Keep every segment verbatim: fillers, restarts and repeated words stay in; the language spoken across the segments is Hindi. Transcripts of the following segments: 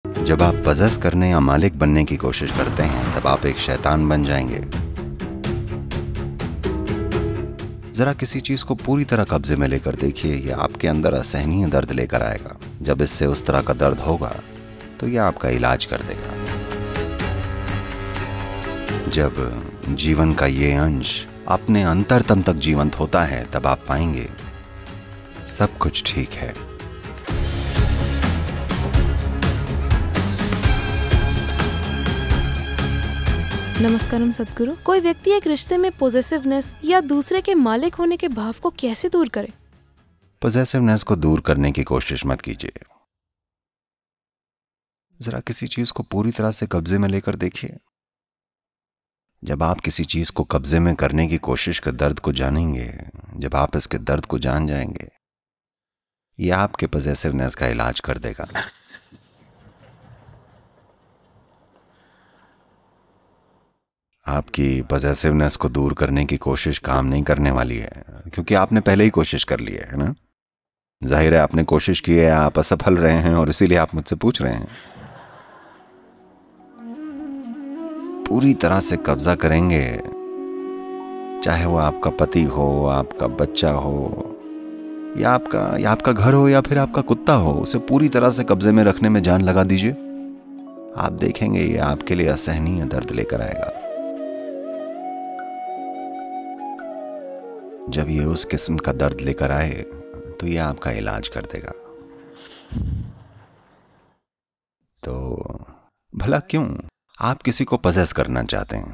जब आप पजेस करने या मालिक बनने की कोशिश करते हैं तब आप एक शैतान बन जाएंगे। जरा किसी चीज को पूरी तरह कब्जे में लेकर देखिए, यह आपके अंदर असहनीय दर्द लेकर आएगा। जब इससे उस तरह का दर्द होगा तो यह आपका इलाज कर देगा। जब जीवन का ये अंश अपने अंतरतम तक जीवंत होता है तब आप पाएंगे सब कुछ ठीक है। नमस्कारम सद्गुरु। कोई व्यक्ति एक रिश्ते में पॉजेसिवनेस या दूसरे के मालिक होने के भाव को कैसे दूर करे? पॉजेसिवनेस को दूर करने की कोशिश मत कीजिए। जरा किसी चीज को पूरी तरह से कब्जे में लेकर देखिए। जब आप किसी चीज को कब्जे में करने की कोशिश के दर्द को जानेंगे, जब आप इसके दर्द को जान जाएंगे, यह आपके पॉजेसिवनेस का इलाज कर देगा। आपकी पॉजेसिवनेस को दूर करने की कोशिश काम नहीं करने वाली है, क्योंकि आपने पहले ही कोशिश कर ली है ना। जाहिर है आपने कोशिश की है, आप असफल रहे हैं और इसीलिए आप मुझसे पूछ रहे हैं। पूरी तरह से कब्जा करेंगे, चाहे वो आपका पति हो, आपका बच्चा हो, या आपका या आपका घर हो, या फिर आपका कुत्ता हो, उसे पूरी तरह से कब्जे में रखने में जान लगा दीजिए। आप देखेंगे ये आपके लिए असहनीय दर्द लेकर आएगा। जब ये उस किस्म का दर्द लेकर आए तो ये आपका इलाज कर देगा। तो भला क्यों आप किसी को पजेस करना चाहते हैं?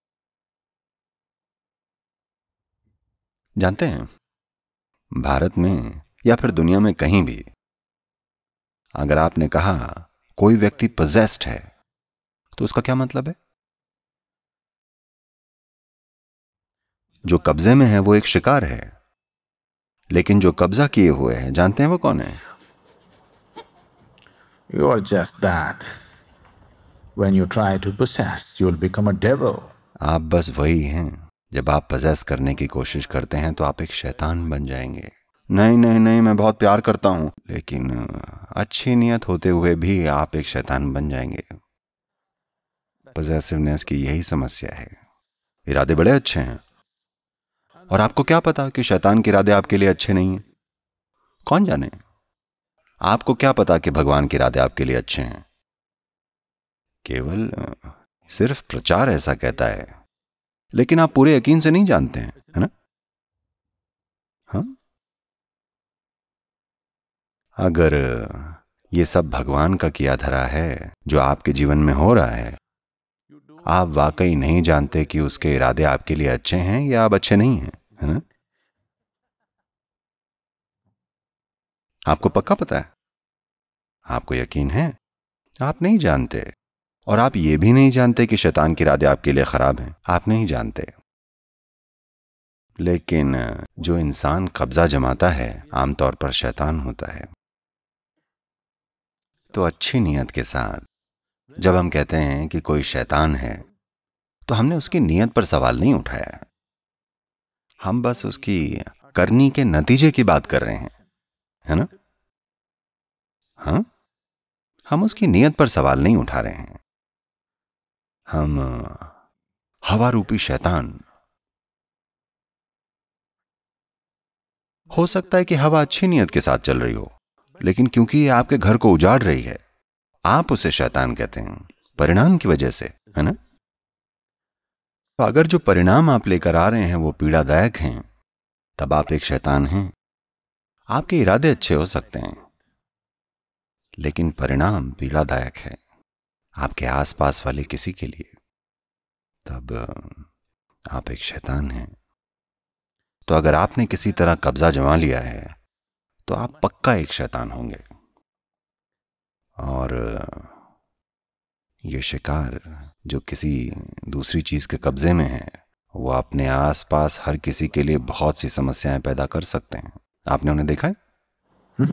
जानते हैं, भारत में या फिर दुनिया में कहीं भी अगर आपने कहा कोई व्यक्ति पजेस्ड है तो उसका क्या मतलब है? जो कब्जे में है वो एक शिकार है, लेकिन जो कब्जा किए हुए हैं जानते हैं वो कौन है? You are just that. When you try to possess, you will become a devil. आप बस वही हैं। जब आप पजेस करने की कोशिश करते हैं तो आप एक शैतान बन जाएंगे। नहीं नहीं नहीं, मैं बहुत प्यार करता हूं, लेकिन अच्छी नियत होते हुए भी आप एक शैतान बन जाएंगे। पजेसिवनेस की यही समस्या है। इरादे बड़े अच्छे हैं और आपको क्या पता कि शैतान के इरादे आपके लिए अच्छे नहीं हैं? कौन जाने? आपको क्या पता कि भगवान के इरादे आपके लिए अच्छे हैं? केवल सिर्फ प्रचार ऐसा कहता है, लेकिन आप पूरे यकीन से नहीं जानते हैं, है ना? हाँ, अगर ये सब भगवान का किया धरा है जो आपके जीवन में हो रहा है, आप वाकई नहीं जानते कि उसके इरादे आपके लिए अच्छे हैं या आप अच्छे नहीं हैं, है ना? आपको पक्का पता है? आपको यकीन है? आप नहीं जानते, और आप ये भी नहीं जानते कि शैतान के इरादे आपके लिए खराब हैं। आप नहीं जानते। लेकिन जो इंसान कब्जा जमाता है आमतौर पर शैतान होता है। तो अच्छी नीयत के साथ जब हम कहते हैं कि कोई शैतान है तो हमने उसकी नीयत पर सवाल नहीं उठाया, हम बस उसकी करनी के नतीजे की बात कर रहे हैं, है ना? हाँ, हम उसकी नीयत पर सवाल नहीं उठा रहे हैं। हम हवा रूपी शैतान, हो सकता है कि हवा अच्छी नीयत के साथ चल रही हो, लेकिन क्योंकि ये आपके घर को उजाड़ रही है, आप उसे शैतान कहते हैं, परिणाम की वजह से, है ना? तो अगर जो परिणाम आप लेकर आ रहे हैं वो पीड़ादायक हैं, तब आप एक शैतान हैं। आपके इरादे अच्छे हो सकते हैं, लेकिन परिणाम पीड़ादायक है आपके आसपास वाले किसी के लिए, तब आप एक शैतान हैं। तो अगर आपने किसी तरह कब्जा जमा लिया है तो आप पक्का एक शैतान होंगे। और ये शिकार जो किसी दूसरी चीज के कब्जे में है, वो अपने आसपास हर किसी के लिए बहुत सी समस्याएं पैदा कर सकते हैं। आपने उन्हें देखा है?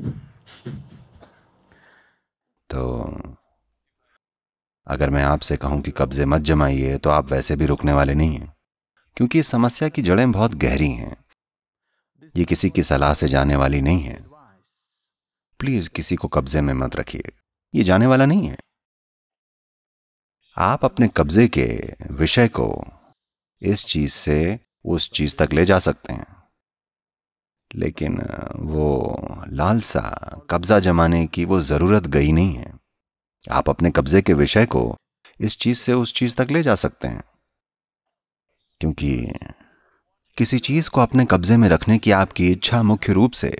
तो अगर मैं आपसे कहूं कि कब्जे मत जमाइए तो आप वैसे भी रुकने वाले नहीं हैं, क्योंकि इस समस्या की जड़ें बहुत गहरी हैं। ये किसी की सलाह से जाने वाली नहीं है। प्लीज किसी को कब्जे में मत रखिए, ये जाने वाला नहीं है। आप अपने कब्जे के विषय को इस चीज से उस चीज तक ले जा सकते हैं, लेकिन वो लालसा, कब्जा जमाने की वो जरूरत गई नहीं है। आप अपने कब्जे के विषय को इस चीज से उस चीज तक ले जा सकते हैं, क्योंकि किसी चीज को अपने कब्जे में रखने की आपकी इच्छा मुख्य रूप से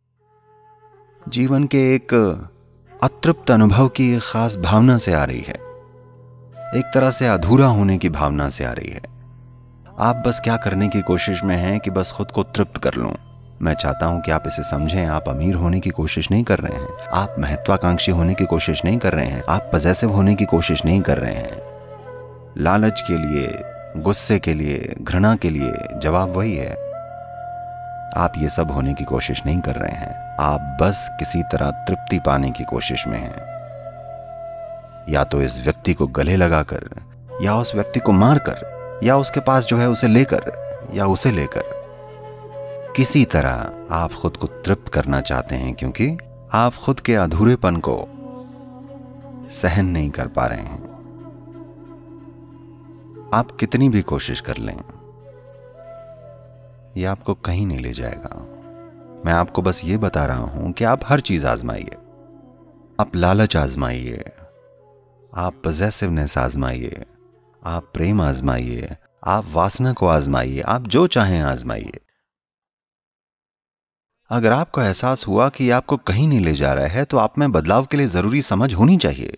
जीवन के एक अतृप्त अनुभव की एक खास भावना से आ रही है, एक तरह से अधूरा होने की भावना से आ रही है। आप बस क्या करने की कोशिश में हैं कि बस खुद को तृप्त कर लूं। मैं चाहता हूं कि आप इसे समझें। आप अमीर होने की कोशिश नहीं कर रहे हैं, आप महत्वाकांक्षी होने की कोशिश नहीं कर रहे हैं, आप पजेसिव होने की कोशिश नहीं कर रहे हैं। लालच के लिए, गुस्से के लिए, घृणा के लिए जवाब वही है। आप ये सब होने की कोशिश नहीं कर रहे हैं, आप बस किसी तरह तृप्ति पाने की कोशिश में हैं। या तो इस व्यक्ति को गले लगाकर, या उस व्यक्ति को मारकर, या उसके पास जो है उसे लेकर, या उसे लेकर किसी तरह आप खुद को तृप्त करना चाहते हैं, क्योंकि आप खुद के अधूरेपन को सहन नहीं कर पा रहे हैं। आप कितनी भी कोशिश कर लें, यह आपको कहीं नहीं ले जाएगा। मैं आपको बस ये बता रहा हूं कि आप हर चीज आजमाइए। आप लालच आजमाइए, आप पजेसिवनेस आजमाइए, आप प्रेम आजमाइए, आप वासना को आजमाइए, आप जो चाहें आजमाइए। अगर आपको एहसास हुआ कि आपको कहीं नहीं ले जा रहा है, तो आप में बदलाव के लिए जरूरी समझ होनी चाहिए।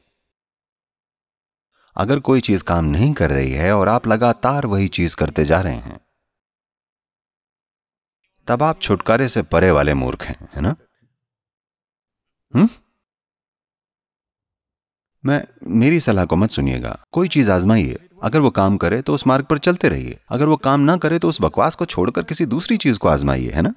अगर कोई चीज काम नहीं कर रही है और आप लगातार वही चीज करते जा रहे हैं, तब आप छुटकारे से परे वाले मूर्ख हैं, है ना? हम्म मैं मेरी सलाह को मत सुनिएगा। कोई चीज आजमाइए, अगर वो काम करे तो उस मार्ग पर चलते रहिए, अगर वो काम ना करे तो उस बकवास को छोड़कर किसी दूसरी चीज को आजमाइए, है ना?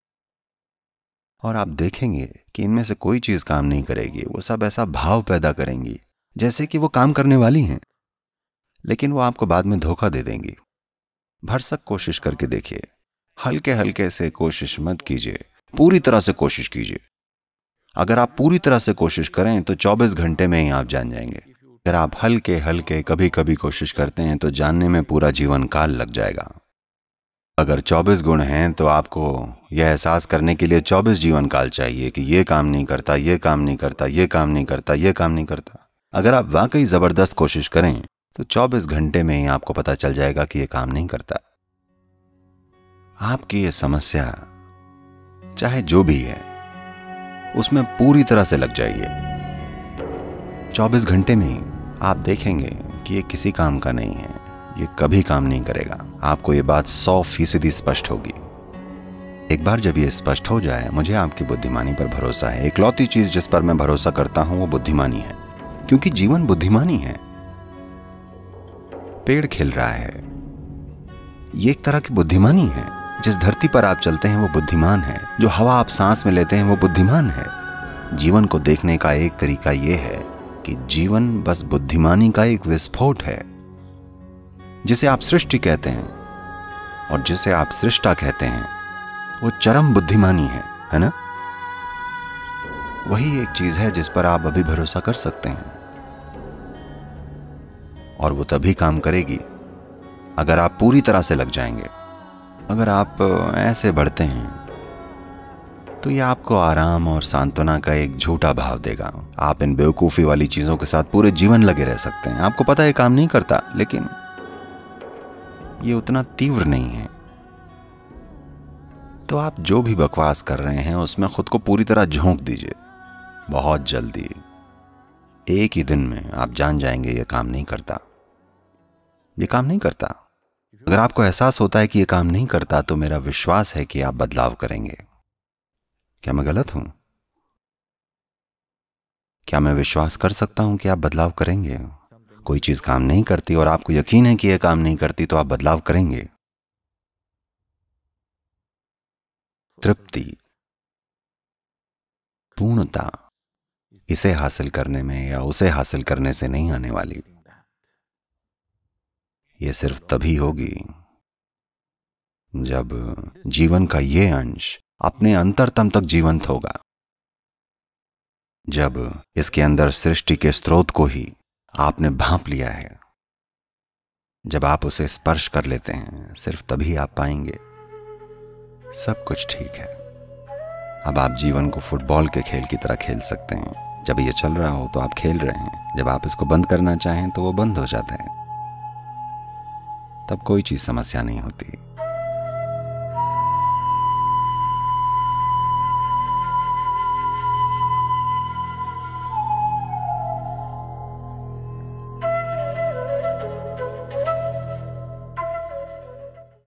और आप देखेंगे कि इनमें से कोई चीज काम नहीं करेगी। वो सब ऐसा भाव पैदा करेंगी जैसे कि वो काम करने वाली हैं, लेकिन वो आपको बाद में धोखा दे देंगी। भरसक कोशिश करके देखिए, हल्के हल्के से कोशिश मत कीजिए, पूरी तरह से कोशिश कीजिए। अगर आप पूरी तरह से कोशिश करें तो चौबीस घंटे में ही आप जान जाएंगे। अगर आप हल्के हल्के कभी कभी कोशिश करते हैं तो जानने में पूरा जीवन काल लग जाएगा। अगर चौबीस गुण हैं तो आपको यह एहसास करने के लिए चौबीस जीवन काल चाहिए कि ये काम नहीं करता, ये काम नहीं करता, ये काम नहीं करता, ये काम नहीं करता। अगर आप वाकई जबरदस्त कोशिश करें तो चौबीस घंटे में ही आपको पता चल जाएगा कि ये काम नहीं करता। आपकी ये समस्या चाहे जो भी है उसमें पूरी तरह से लग जाइए। चौबीस घंटे में ही आप देखेंगे कि ये किसी काम का नहीं है, ये कभी काम नहीं करेगा। आपको ये बात सौ फीसदी स्पष्ट होगी। एक बार जब ये स्पष्ट हो जाए, मुझे आपकी बुद्धिमानी पर भरोसा है। इकलौती चीज जिस पर मैं भरोसा करता हूं वो बुद्धिमानी है, क्योंकि जीवन बुद्धिमानी है। पेड़ खिल रहा है, ये एक तरह की बुद्धिमानी है। जिस धरती पर आप चलते हैं वो बुद्धिमान है, जो हवा आप सांस में लेते हैं वो बुद्धिमान है। जीवन को देखने का एक तरीका यह है कि जीवन बस बुद्धिमानी का एक विस्फोट है। जिसे आप सृष्टि कहते हैं और जिसे आप सृष्टा कहते हैं वो चरम बुद्धिमानी है, है ना? वही एक चीज है जिस पर आप अभी भरोसा कर सकते हैं, और वो तभी काम करेगी अगर आप पूरी तरह से लग जाएंगे। अगर आप ऐसे बढ़ते हैं तो ये आपको आराम और सांत्वना का एक झूठा भाव देगा। आप इन बेवकूफ़ी वाली चीज़ों के साथ पूरे जीवन लगे रह सकते हैं। आपको पता है काम नहीं करता, लेकिन ये उतना तीव्र नहीं है। तो आप जो भी बकवास कर रहे हैं उसमें खुद को पूरी तरह झोंक दीजिए। बहुत जल्दी, एक ही दिन में आप जान जाएंगे ये काम नहीं करता, ये काम नहीं करता। अगर आपको एहसास होता है कि ये काम नहीं करता तो मेरा विश्वास है कि आप बदलाव करेंगे। क्या मैं गलत हूं? क्या मैं विश्वास कर सकता हूं कि आप बदलाव करेंगे? कोई चीज काम नहीं करती और आपको यकीन है कि यह काम नहीं करती, तो आप बदलाव करेंगे। तृप्ति, पूर्णता इसे हासिल करने में या उसे हासिल करने से नहीं आने वाली। ये सिर्फ तभी होगी जब जीवन का ये अंश अपने अंतरतम तक जीवंत होगा, जब इसके अंदर सृष्टि के स्रोत को ही आपने भांप लिया है। जब आप उसे स्पर्श कर लेते हैं, सिर्फ तभी आप पाएंगे सब कुछ ठीक है। अब आप जीवन को फुटबॉल के खेल की तरह खेल सकते हैं। जब ये चल रहा हो तो आप खेल रहे हैं, जब आप इसको बंद करना चाहें तो वो बंद हो जाता है। तब कोई चीज समस्या नहीं होती।